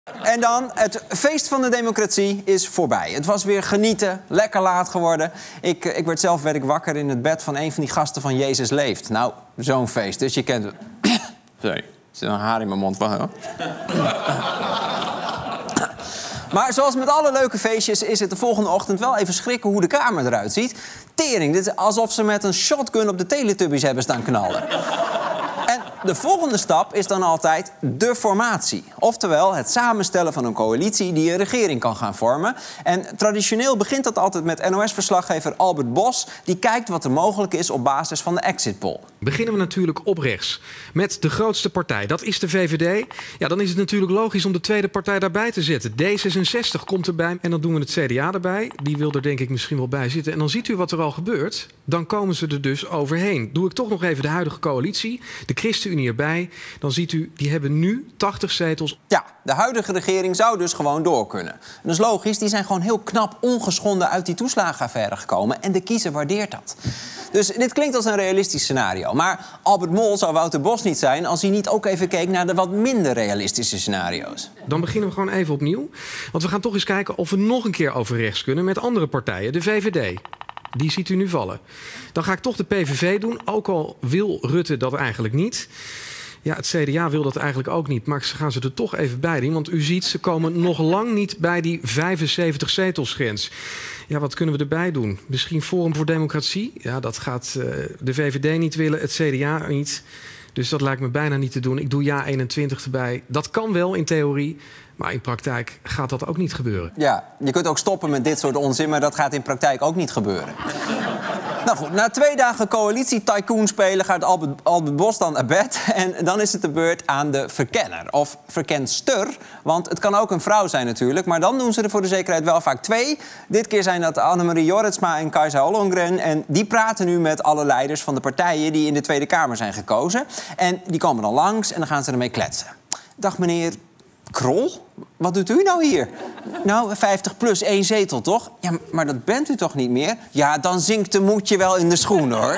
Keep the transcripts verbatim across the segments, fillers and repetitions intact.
En dan, het feest van de democratie is voorbij. Het was weer genieten, lekker laat geworden. Ik, ik werd zelf werd ik wakker in het bed van een van die gasten van Jezus Leeft. Nou, zo'n feest. Dus je kent het. Sorry, er zit een haar in mijn mond. Van, maar zoals met alle leuke feestjes is het de volgende ochtend wel even schrikken hoe de kamer eruit ziet. Tering, dit is alsof ze met een shotgun op de Teletubbies hebben staan knallen. En de volgende stap is dan altijd de formatie. Oftewel het samenstellen van een coalitie die een regering kan gaan vormen. En traditioneel begint dat altijd met N O S-verslaggever Albert Bos. Die kijkt wat er mogelijk is op basis van de exit poll. Beginnen we natuurlijk op rechts. Met de grootste partij, dat is de V V D. Ja, dan is het natuurlijk logisch om de tweede partij daarbij te zetten. D zesenzestig komt erbij en dan doen we het C D A erbij. Die wil er denk ik misschien wel bij zitten. En dan ziet u wat er al gebeurt. Dan komen ze er dus overheen. Doe ik toch nog even de huidige coalitie. De ChristenUnie erbij. Dan ziet u, die hebben nu tachtig zetels. Ja, de huidige regering zou dus gewoon door kunnen. En dat is logisch, die zijn gewoon heel knap ongeschonden uit die toeslagenaffaire gekomen. En de kiezer waardeert dat. Dus dit klinkt als een realistisch scenario. Maar Albert Mol zou Wouter Bos niet zijn als hij niet ook even keek naar de wat minder realistische scenario's. Dan beginnen we gewoon even opnieuw. Want we gaan toch eens kijken of we nog een keer over rechts kunnen met andere partijen. De V V D. Die ziet u nu vallen. Dan ga ik toch de P V V doen, ook al wil Rutte dat eigenlijk niet. Ja, het C D A wil dat eigenlijk ook niet, maar ze gaan ze er toch even bij doen. Want u ziet, ze komen nog lang niet bij die vijfenzeventig zetelsgrens. Ja, wat kunnen we erbij doen? Misschien Forum voor Democratie? Ja, dat gaat uh, de V V D niet willen, het C D A niet. Dus dat lijkt me bijna niet te doen. Ik doe ja eenentwintig erbij. Dat kan wel in theorie, maar in praktijk gaat dat ook niet gebeuren. Ja, je kunt ook stoppen met dit soort onzin, maar dat gaat in praktijk ook niet gebeuren. Nou goed, na twee dagen coalitie-tycoon spelen gaat Albert, Albert Bos dan naar bed. En dan is het de beurt aan de verkenner. Of verkenster, want het kan ook een vrouw zijn natuurlijk. Maar dan doen ze er voor de zekerheid wel vaak twee. Dit keer zijn dat Annemarie Jorritsma en Kajsa Ollongren. En die praten nu met alle leiders van de partijen die in de Tweede Kamer zijn gekozen. En die komen dan langs en dan gaan ze ermee kletsen. Dag meneer Krol, wat doet u nou hier? Nou, vijftig plus één zetel, toch? Ja, maar dat bent u toch niet meer? Ja, dan zinkt de moedje wel in de schoenen, hoor.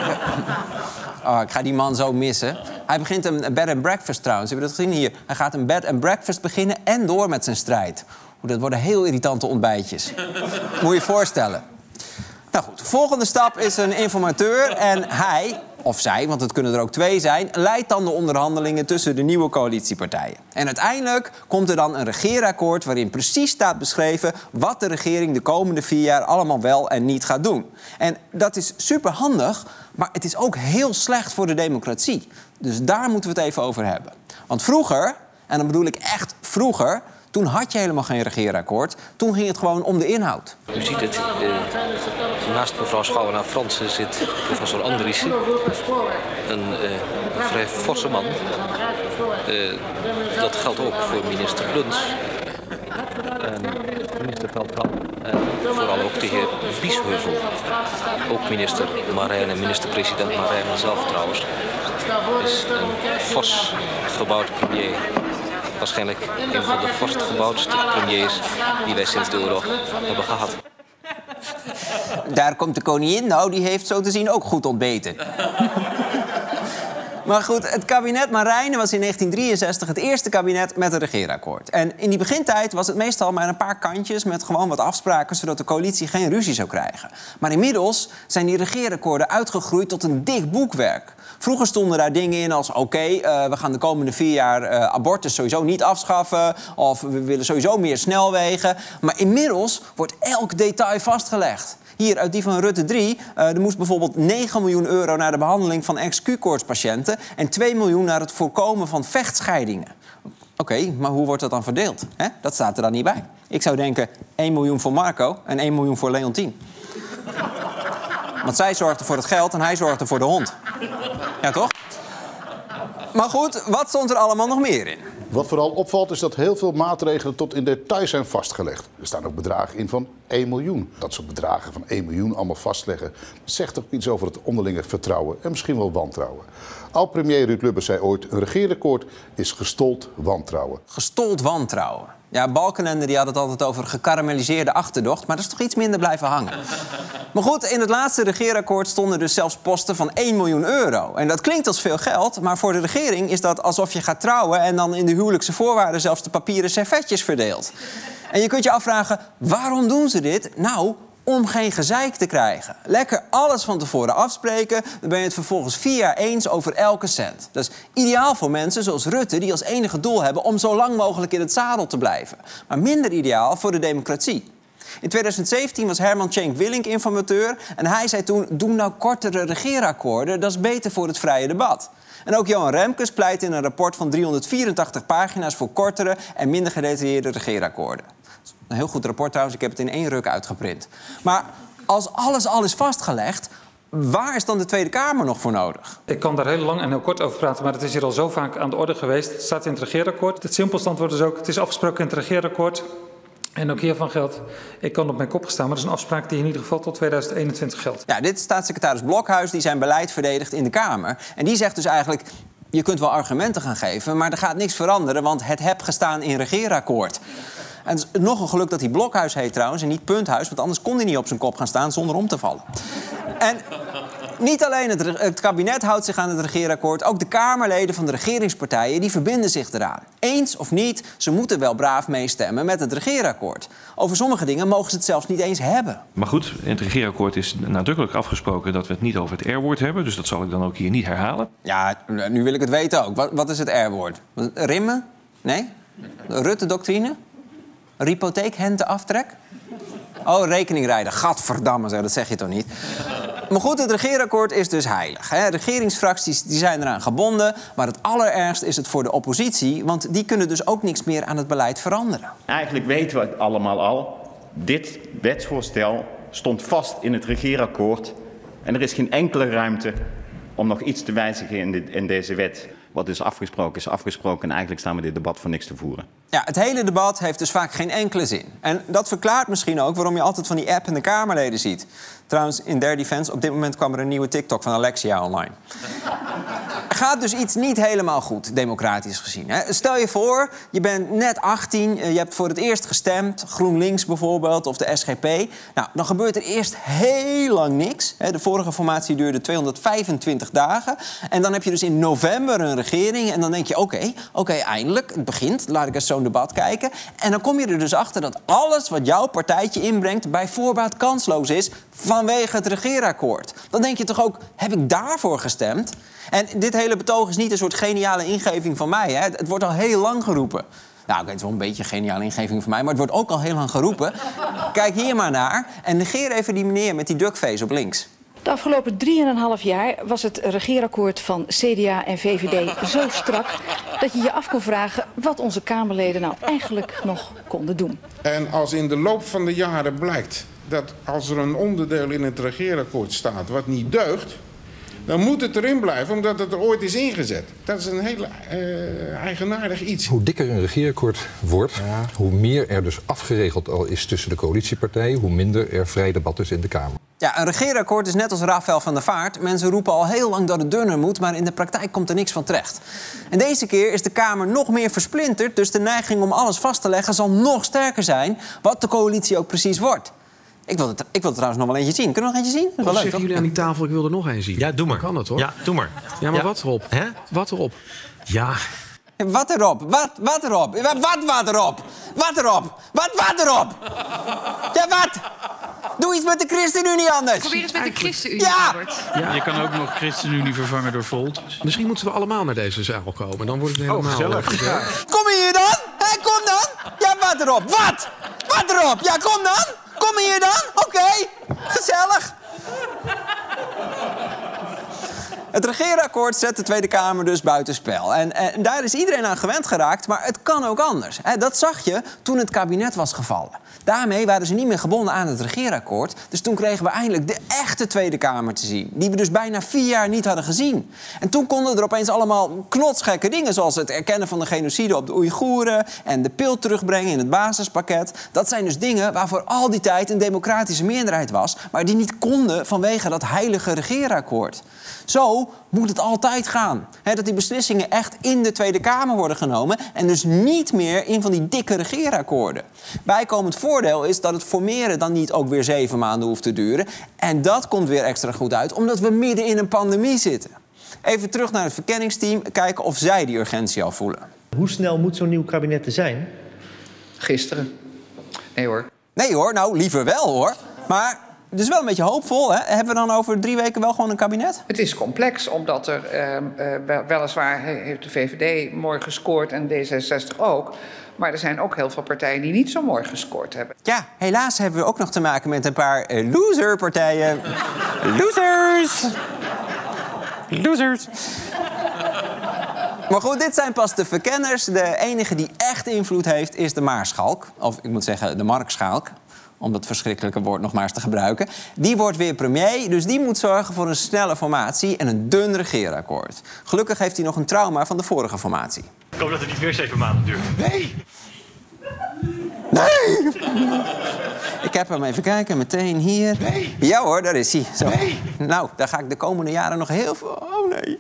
Oh, ik ga die man zo missen. Hij begint een bed and breakfast trouwens. Heb je dat gezien hier? Hij gaat een bed and breakfast beginnen en door met zijn strijd. Oeh, dat worden heel irritante ontbijtjes. Moet je je voorstellen. Nou goed, de volgende stap is een informateur en hij, of zij, want het kunnen er ook twee zijn, leidt dan de onderhandelingen tussen de nieuwe coalitiepartijen. En uiteindelijk komt er dan een regeerakkoord waarin precies staat beschreven wat de regering de komende vier jaar allemaal wel en niet gaat doen. En dat is superhandig, maar het is ook heel slecht voor de democratie. Dus daar moeten we het even over hebben. Want vroeger, en dan bedoel ik echt vroeger, toen had je helemaal geen regeerakkoord. Toen ging het gewoon om de inhoud. U ziet het, uh, naast mevrouw Schouwenaar-Fransen zit professor Andriessen. Een uh, vrij forse man. Uh, dat geldt ook voor minister Luns. En minister Veldkamp. En vooral ook de heer Biesheuvel. Ook minister Marijn en minister-president Marijn zelf trouwens. Is een fors gebouwd premier. Waarschijnlijk een van de forst gebouwdste premiers die wij sinds de oorlog hebben gehad. Daar komt de koningin, nou, die heeft zo te zien ook goed ontbeten. Maar goed, het kabinet Marijnen was in negentien drieënzestig het eerste kabinet met een regeerakkoord. En in die begintijd was het meestal maar een paar kantjes met gewoon wat afspraken, zodat de coalitie geen ruzie zou krijgen. Maar inmiddels zijn die regeerakkoorden uitgegroeid tot een dik boekwerk. Vroeger stonden daar dingen in als, oké, okay, uh, we gaan de komende vier jaar uh, abortus sowieso niet afschaffen, of we willen sowieso meer snelwegen. Maar inmiddels wordt elk detail vastgelegd. Hier, uit die van Rutte drie, uh, er moest bijvoorbeeld negen miljoen euro naar de behandeling van ex Q-koortspatiënten en twee miljoen naar het voorkomen van vechtscheidingen. Oké, okay, maar hoe wordt dat dan verdeeld? Hè? Dat staat er dan niet bij. Ik zou denken één miljoen voor Marco en één miljoen voor Leontien. Want zij zorgde voor het geld en hij zorgde voor de hond. Ja, toch? Maar goed, wat stond er allemaal nog meer in? Wat vooral opvalt is dat heel veel maatregelen tot in detail zijn vastgelegd. Er staan ook bedragen in van één miljoen. Dat soort bedragen van één miljoen allemaal vastleggen, dat zegt ook iets over het onderlinge vertrouwen en misschien wel wantrouwen. Oud-premier Ruud Lubbers zei ooit... een regeerakkoord is gestold wantrouwen. Gestold wantrouwen. Ja, Balkenende die had het altijd over gekarameliseerde achterdocht... maar dat is toch iets minder blijven hangen. Maar goed, in het laatste regeerakkoord stonden dus zelfs posten van één miljoen euro. En dat klinkt als veel geld, maar voor de regering is dat alsof je gaat trouwen... en dan in de huwelijkse voorwaarden zelfs de papieren servetjes verdeelt. En je kunt je afvragen, waarom doen ze dit? Nou, om geen gezeik te krijgen. Lekker alles van tevoren afspreken, dan ben je het vervolgens vier jaar eens over elke cent. Dat is ideaal voor mensen zoals Rutte, die als enige doel hebben om zo lang mogelijk in het zadel te blijven. Maar minder ideaal voor de democratie. In tweeduizend zeventien was Herman Tjenk Willink informateur en hij zei toen, doe nou kortere regeerakkoorden, dat is beter voor het vrije debat. En ook Johan Remkes pleit in een rapport van driehonderdvierentachtig pagina's voor kortere en minder gedetailleerde regeerakkoorden. Een heel goed rapport trouwens, ik heb het in één ruk uitgeprint. Maar als alles al is vastgelegd, waar is dan de Tweede Kamer nog voor nodig? Ik kan daar heel lang en heel kort over praten, maar het is hier al zo vaak aan de orde geweest. Het staat in het regeerakkoord. Het simpelste antwoord is ook, het is afgesproken in het regeerakkoord. En ook hiervan geldt, ik kan op mijn kop gestaan, maar dat is een afspraak die in ieder geval tot tweeduizend eenentwintig geldt. Ja, dit is staatssecretaris Blokhuis die zijn beleid verdedigt in de Kamer. En die zegt dus eigenlijk, je kunt wel argumenten gaan geven, maar er gaat niks veranderen, want het heb gestaan in regeerakkoord. En het is nog een geluk dat hij Blokhuis heet trouwens en niet Punthuis, want anders kon hij niet op zijn kop gaan staan zonder om te vallen. En niet alleen het, het kabinet houdt zich aan het regeerakkoord, ook de Kamerleden van de regeringspartijen die verbinden zich eraan. Eens of niet, ze moeten wel braaf meestemmen met het regeerakkoord. Over sommige dingen mogen ze het zelfs niet eens hebben. Maar goed, in het regeerakkoord is nadrukkelijk afgesproken dat we het niet over het R-woord hebben, dus dat zal ik dan ook hier niet herhalen. Ja, nu wil ik het weten ook. Wat, wat is het R-woord? Rimmen? Nee? Rutte-doctrine? Hypotheekhente-aftrek? Oh, rekeningrijden. Gadverdamme, zeg, dat zeg je toch niet? Maar goed, het regeerakkoord is dus heilig. Hè? Regeringsfracties die zijn eraan gebonden. Maar het allerergst is het voor de oppositie. Want die kunnen dus ook niks meer aan het beleid veranderen. Eigenlijk weten we het allemaal al. Dit wetsvoorstel stond vast in het regeerakkoord. En er is geen enkele ruimte om nog iets te wijzigen in, dit, in deze wet. Wat is afgesproken is afgesproken en eigenlijk staan we dit debat voor niks te voeren. Ja, het hele debat heeft dus vaak geen enkele zin. En dat verklaart misschien ook waarom je altijd van die app en de Kamerleden ziet. Trouwens, in their defense, op dit moment kwam er een nieuwe TikTok van Alexia online. Er gaat dus iets niet helemaal goed, democratisch gezien. Hè? Stel je voor, je bent net achttien, je hebt voor het eerst gestemd, GroenLinks bijvoorbeeld, of de S G P. Nou, dan gebeurt er eerst heel lang niks. De vorige formatie duurde tweehonderdvijfentwintig dagen. En dan heb je dus in november een regering en dan denk je, oké, okay, oké, okay, eindelijk, het begint, laat ik eens zo'n debat kijken. En dan kom je er dus achter dat alles wat jouw partijtje inbrengt bij voorbaat kansloos is vanwege het regeerakkoord. Dan denk je toch ook, heb ik daarvoor gestemd? En dit hele betoog is niet een soort geniale ingeving van mij. Hè? Het wordt al heel lang geroepen. Nou, okay, het is wel een beetje een geniale ingeving van mij, maar het wordt ook al heel lang geroepen. Kijk hier maar naar en negeer even die meneer met die duckface op links. De afgelopen drieënhalf jaar was het regeerakkoord van C D A en V V D zo strak dat je je af kon vragen wat onze Kamerleden nou eigenlijk nog konden doen. En als in de loop van de jaren blijkt dat als er een onderdeel in het regeerakkoord staat wat niet deugt, dan moet het erin blijven omdat het er ooit is ingezet. Dat is een heel uh, eigenaardig iets. Hoe dikker een regeerakkoord wordt, ja. hoe meer er dus afgeregeld al is tussen de coalitiepartijen, hoe minder er vrij debat is in de Kamer. Ja, een regeerakkoord is net als Rafael van der Vaart. Mensen roepen al heel lang dat het dunner moet, maar in de praktijk komt er niks van terecht. En deze keer is de Kamer nog meer versplinterd, dus de neiging om alles vast te leggen zal nog sterker zijn, wat de coalitie ook precies wordt. Ik wil, het, ik wil er trouwens nog wel eentje zien. Kunnen we nog eentje zien? Dat is wel leuk, zeggen jullie aan die tafel, ik wil er nog een zien. Ja, doe maar. Kan het, hoor? Ja, doe maar. Ja, maar ja. wat erop? Hè? Wat erop? Ja. Wat erop? Wat, wat erop? Wat, wat erop? Wat erop? Wat, wat erop? Ja, wat? Doe iets met de ChristenUnie anders. Probeer eens met de ChristenUnie, ja. Robert. Ja. Je kan ook nog ChristenUnie vervangen door Volt. Misschien moeten we allemaal naar deze zaal komen. Dan wordt het helemaal... Oh, gezellig. Ja. Kom hier dan? Hé, kom dan? Ja, wat erop? Wat? Wat erop? Ja, kom dan? Kom hier dan? Oké. Okay. Gezellig. Het regeerakkoord zet de Tweede Kamer dus buitenspel. En, en daar is iedereen aan gewend geraakt, maar het kan ook anders. He, dat zag je toen het kabinet was gevallen. Daarmee waren ze niet meer gebonden aan het regeerakkoord. Dus toen kregen we eindelijk de echte Tweede Kamer te zien. Die we dus bijna vier jaar niet hadden gezien. En toen konden er opeens allemaal knotsgekke dingen, zoals het erkennen van de genocide op de Oeigoeren en de pil terugbrengen in het basispakket. Dat zijn dus dingen waarvoor al die tijd een democratische meerderheid was, maar die niet konden vanwege dat heilige regeerakkoord. Zo zo moet het altijd gaan. He, dat die beslissingen echt in de Tweede Kamer worden genomen en dus niet meer in van die dikke regeerakkoorden. Bijkomend voordeel is dat het formeren dan niet ook weer zeven maanden hoeft te duren. En dat komt weer extra goed uit, omdat we midden in een pandemie zitten. Even terug naar het verkenningsteam, kijken of zij die urgentie al voelen. Hoe snel moet zo'n nieuw kabinet er zijn? Gisteren. Nee hoor. Nee hoor, nou liever wel hoor. Maar het is wel een beetje hoopvol, hè? Hebben we dan over drie weken wel gewoon een kabinet? Het is complex, omdat er uh, uh, weliswaar heeft de V V D mooi gescoord en D zesenzestig ook. Maar er zijn ook heel veel partijen die niet zo mooi gescoord hebben. Ja, helaas hebben we ook nog te maken met een paar uh, loserpartijen. Losers! Losers! Maar goed, dit zijn pas de verkenners. De enige die echt invloed heeft is de Maarschalk. Of ik moet zeggen de Markschalk. Om dat verschrikkelijke woord nog maar eens te gebruiken. Die wordt weer premier, dus die moet zorgen voor een snelle formatie en een dun regeerakkoord. Gelukkig heeft hij nog een trauma van de vorige formatie. Ik hoop dat het niet weer zeven maanden duurt. Nee! Nee! Ik heb hem even kijken, meteen hier. Nee! Ja hoor, daar is hij. Zo. Nee! Nou, daar ga ik de komende jaren nog heel veel... Oh nee.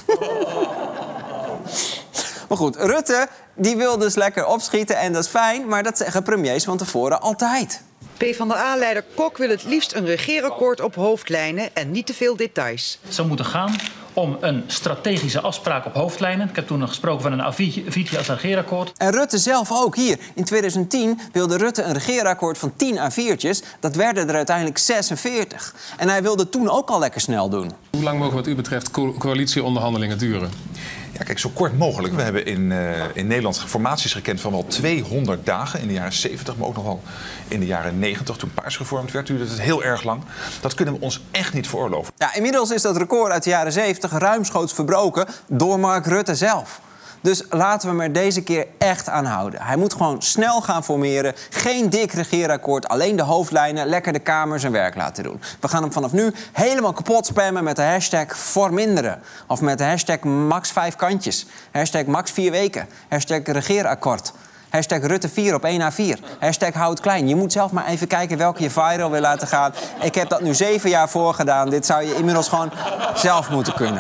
Maar goed, Rutte die wil dus lekker opschieten en dat is fijn, maar dat zeggen premiers van tevoren altijd. PvdA-leider Kok wil het liefst een regeerakkoord op hoofdlijnen en niet te veel details. Het zou moeten gaan om een strategische afspraak op hoofdlijnen. Ik heb toen nog gesproken van een A viertje als regeerakkoord. En Rutte zelf ook hier. In twintig tien wilde Rutte een regeerakkoord van tien A viertjes. Dat werden er uiteindelijk zesenveertig. En hij wilde toen ook al lekker snel doen. Hoe lang mogen wat u betreft co coalitieonderhandelingen duren? Ja, kijk, zo kort mogelijk. We hebben in, uh, in Nederland formaties gekend van wel tweehonderd dagen. In de jaren zeventig, maar ook nog wel in de jaren negentig. Toen Paars gevormd werd, duurde het heel erg lang. Dat kunnen we ons echt niet veroorloven. Ja, inmiddels is dat record uit de jaren zeventig ruimschoots verbroken door Mark Rutte zelf. Dus laten we hem er deze keer echt aan houden. Hij moet gewoon snel gaan formeren. Geen dik regeerakkoord, alleen de hoofdlijnen. Lekker de Kamer zijn werk laten doen. We gaan hem vanaf nu helemaal kapot spammen met de hashtag verminderen. Of met de hashtag max vijf kantjes. Hashtag max vier weken. Hashtag regeerakkoord. Hashtag Rutte vier op één A vier. Hashtag hou het klein. Je moet zelf maar even kijken welke je viral wil laten gaan. Ik heb dat nu zeven jaar voor gedaan. Dit zou je inmiddels gewoon zelf moeten kunnen.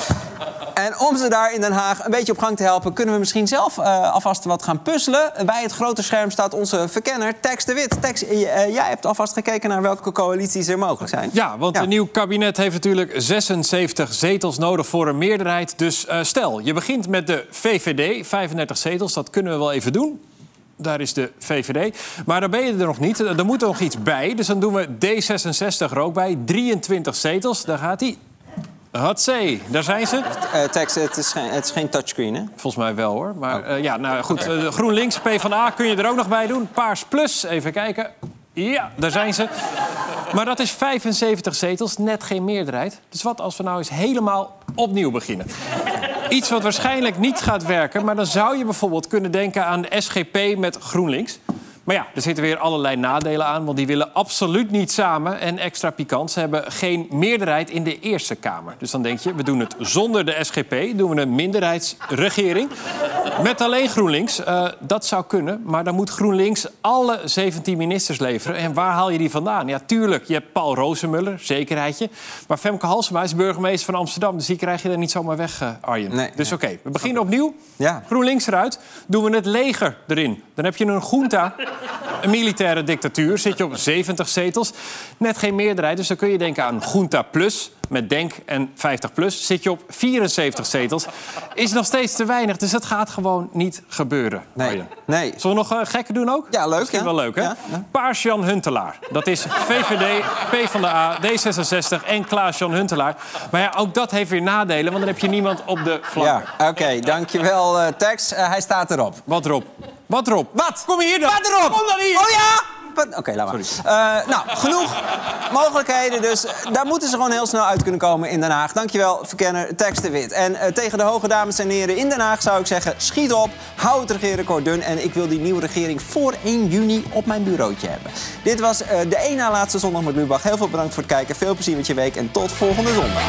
En om ze daar in Den Haag een beetje op gang te helpen, kunnen we misschien zelf uh, alvast wat gaan puzzelen. Bij het grote scherm staat onze verkenner Tex de Wit. Tex, uh, jij hebt alvast gekeken naar welke coalities er mogelijk zijn. Ja, want ja. Een nieuw kabinet heeft natuurlijk zesenzeventig zetels nodig voor een meerderheid. Dus uh, stel, je begint met de V V D, vijfendertig zetels, dat kunnen we wel even doen. Daar is de V V D. Maar dan ben je er nog niet. Er moet er nog iets bij. Dus dan doen we D zesenzestig er ook bij. drieëntwintig zetels, daar gaat hij. Hatsé, daar zijn ze. Uh, Tex, het is geen, het is geen touchscreen, hè? Volgens mij wel, hoor. Maar uh, ja, nou goed. Uh, GroenLinks, PvdA kun je er ook nog bij doen. Paars Plus, even kijken. Ja, daar zijn ze. Maar dat is vijfenzeventig zetels, net geen meerderheid. Dus wat als we nou eens helemaal opnieuw beginnen? Iets wat waarschijnlijk niet gaat werken, maar dan zou je bijvoorbeeld kunnen denken aan de S G P met GroenLinks. Maar ja, er zitten weer allerlei nadelen aan, want die willen absoluut niet samen. En extra pikant, ze hebben geen meerderheid in de Eerste Kamer. Dus dan denk je, we doen het zonder de S G P, doen we een minderheidsregering. Met alleen GroenLinks. Uh, dat zou kunnen, maar dan moet GroenLinks alle zeventien ministers leveren. En waar haal je die vandaan? Ja, tuurlijk, je hebt Paul Rozemuller, zekerheidje. Maar Femke Halsema is burgemeester van Amsterdam, dus die krijg je er niet zomaar weg, uh, Arjen. Nee, dus oké, okay, we beginnen opnieuw. Ja. GroenLinks eruit, doen we het leger erin. Dan heb je een junta. Een militaire dictatuur, zit je op zeventig zetels. Net geen meerderheid, dus dan kun je denken aan Junta Plus. Met Denk en vijftig plus zit je op vierenzeventig zetels. Is nog steeds te weinig, dus dat gaat gewoon niet gebeuren. Nee. nee. Zullen we nog uh, gekken doen ook? Ja, leuk. Misschien ja. wel leuk, hè? Ja, ja. Paars-Jan Huntelaar. Dat is V V D, PvdA, D zesenzestig en Klaas-Jan Huntelaar. Maar ja, ook dat heeft weer nadelen, want dan heb je niemand op de flanken. Ja, oké. Okay, dankjewel, uh, Tex. Uh, hij staat erop. Wat erop? Wat erop? Wat? Kom hier dan. Wat erop? Kom dan hier. Oh ja! Oké, okay, laat maar. Uh, nou, genoeg mogelijkheden. Dus daar moeten ze gewoon heel snel uit kunnen komen in Den Haag. Dankjewel, verkenner Tex de Wit. En uh, tegen de hoge dames en heren in Den Haag zou ik zeggen, schiet op, hou het regeerakkoord dun. En ik wil die nieuwe regering voor één juni op mijn bureautje hebben. Dit was uh, de één na laatste zondag met Lubach. Heel veel bedankt voor het kijken. Veel plezier met je week en tot volgende zondag.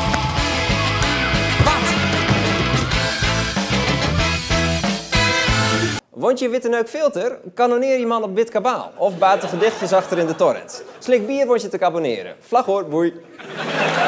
Vond je witte neuk filter? Kanoneer je man op wit kabaal. Of baat de gedichtjes achter in de torrent. Slik bier word je te abonneren. Vlag hoor, boei.